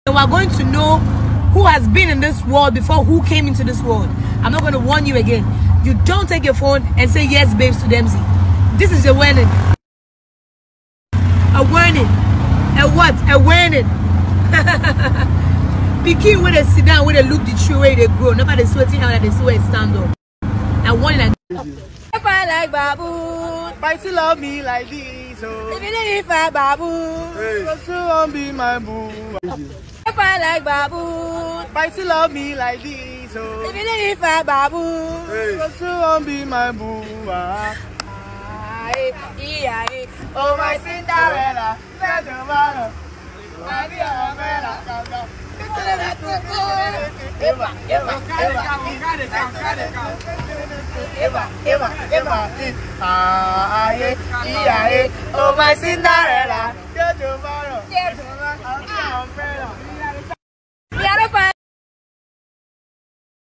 We are going to know who has been in this world before who came into this world. I'm not going to warn you again. You don't take your phone and say yes, babes, to Demzy. This is a warning. A warning. A what? A warning. Picking when they sit down, when they look the true way they grow. Nobody sweating out that they see where it stand up. And warning. If I like baboon, Why still love me like this? Oh. if you if I baboon, You still won't be my boo. if I like baboon, Why still love me like this? Oh. if you if I baboon, You still won't be my boo. Oh my Cinderella, Let your mother. I be a Umbrella. Oh my Cinderella, Let your mother.